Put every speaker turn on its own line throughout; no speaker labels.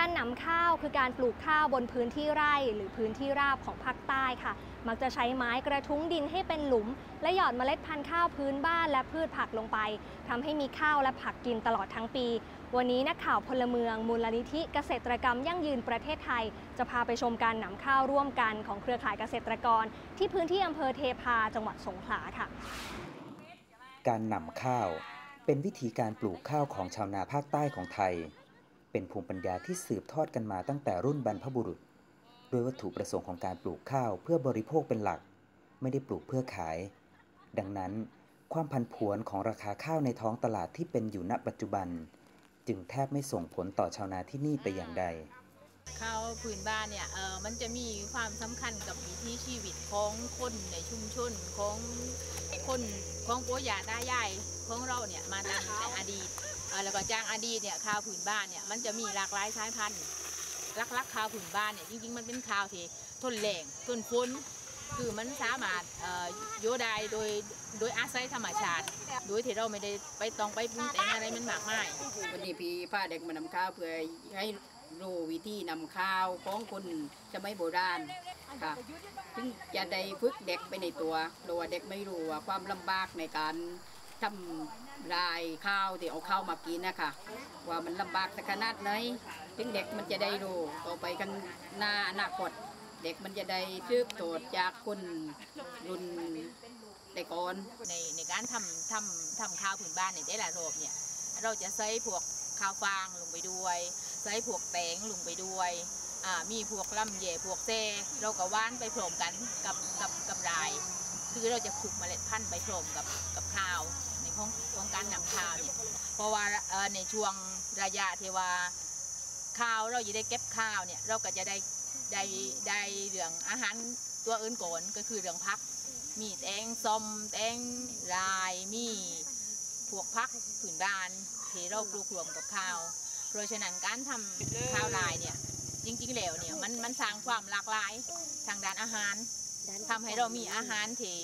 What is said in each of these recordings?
การหนำข้าวคือการปลูกข้าวบนพื้นที่ไร่หรือพื้นที่ราบของภาคใต้ค่ะมักจะใช้ไม้กระทุ้งดินให้เป็นหลุมและหยอดเมล็ดพันธุ์ข้าวพื้นบ้านและพืชผักลงไปทำให้มีข้าวและผักกินตลอดทั้งปีวันนี้นักข่าวพลเมืองมูลนิธิเกษตรกรรมยั่งยืนประเทศไทยจะพาไปชมการหนำข้าวร่วมกันของเครือข่ายเกษตรกรที่พื้นที่อำเภอเทพาจังหวัดสงขลาค่ะ
การหนำข้าวเป็นวิธีการปลูกข้าวของชาวนาภาคใต้ของไทยเป็นภูมิปัญญาที่สืบทอดกันมาตั้งแต่รุ่นบรรพบุรุษโดยวัตถุประสงค์ของการปลูกข้าวเพื่อบริโภคเป็นหลักไม่ได้ปลูกเพื่อขายดังนั้นความผันผวนของราคาข้าวในท้องตลาดที่เป็นอยู่ณปัจจุบันจึงแทบไม่ส่งผลต่อชาวนาที่นี่แต่อย่างใด
ข้าวพื้นบ้านเนี่ยมันจะมีความสำคัญกับวิถีชีวิตของคนในชุมชนของคนของปู่ย่าตายายของเราเนี่ยมาตั้งแต่อดีตแล้วก็จากอดีตเนี่ยข้าวพื้นบ้านเนี่ยมันจะมีหลากหลายสายพันธุ์ลักข้าวพื้นบ้านเนี่ยจริงๆมันเป็นข้าวที่ทนแรงทนฝนคือมันสามารถอยู่ได้โดยอาศัยธรรมชาติโดยที่เราไม่ได้ต้องไปปรุงแต่งอะไรมันมากมาย
วันนี้พี่พาเด็กมานำข้าวเพื่อให้รู้วิธีนำข้าวของคนสมัยโบราณค่ะซึ่งจะได้ฝึกเด็กไปในตัวโดยเด็กไม่รู้ว่าความลำบากในการทำรายข้าวที่เอาข้าวมากินนะคะว่ามันลำบากขนาดไหนถึงเด็กมันจะได้รู้ต่อไปกันหน้าอนาคตเด็กมันจะได้สืบทอดจากคนรุ่นแต่ก่อน
ในการทำข้าวพื้นบ้านในแต่ละรอบเนี่ยเราจะใส่พวกข้าวฟางลงไปด้วยใส่พวกแตงลงไปด้วยมีพวกลำเย่พวกเซเราก็ว่านไปพร้อมกันกับรายคือเราจะขุกเมล็ดพันธุ์ไปพร้อมกับข้าวในของการนำข้าวเนี่ยเพราะว่าในช่วงระยะที่ว่าข้าวเราจะได้เก็บข้าวเนี่ยเราก็จะได้เรื่องอาหารตัวอื่นก่อนก็คือเรื่องพักมีแตงส้มแตงรายมีพวกพักผืนบ้านที่เราปลูกรวมกับข้าวเพราะฉะนั้นการทำข้าวรายเนี่ยจริงๆแล้วเนี่ยมันสร้างความหลากหลายทางด้านอาหารทำให้เรามีอาหารที่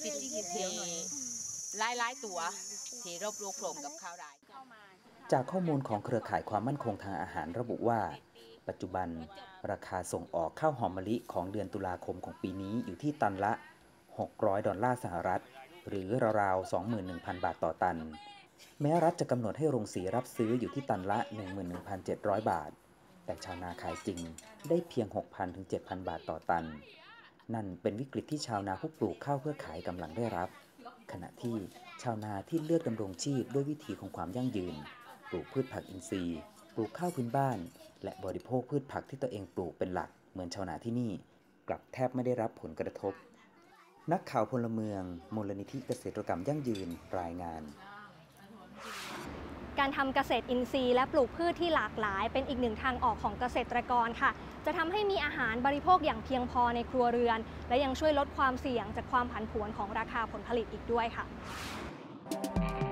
หลายตัวที่เราปลูกรวมกับข้าวราย
จากข้อมูลของเครือข่ายความมั่นคงทางอาหารระบุว่าปัจจุบันราคาส่งออกข้าวหอมมะลิของเดือนตุลาคมของปีนี้อยู่ที่ตันละ$600หรือราวๆ 21,000 บาทต่อตันแม้รัฐจะกำหนดให้โรงสีรับซื้ออยู่ที่ตันละ 11,700 บาทแต่ชาวนาขายจริงได้เพียง 6,000 ถึง 7,000 บาทต่อตันนั่นเป็นวิกฤตที่ชาวนาผู้ปลูกข้าวเพื่อขายกำลังได้รับขณะที่ชาวนาที่เลือกดำรงชีพด้วยวิธีของความยั่งยืนปลูกพืชผักอินทรีย์ปลูกข้าวพื้นบ้านและบริโภคพืชผักที่ตัวเองปลูกเป็นหลักเหมือนชาวนาที่นี่กลับแทบไม่ได้รับผลกระทบนักข่าวพลเมืองมูลนิธิเกษตรกรรมยั่งยืนรายงาน
การทำเกษตรอินทรีย์และปลูกพืชที่หลากหลายเป็นอีกหนึ่งทางออกของเกษตรกรค่ะจะทำให้มีอาหารบริโภคอย่างเพียงพอในครัวเรือนและยังช่วยลดความเสี่ยงจากความผันผวนของราคาผลผลิตอีกด้วยค่ะ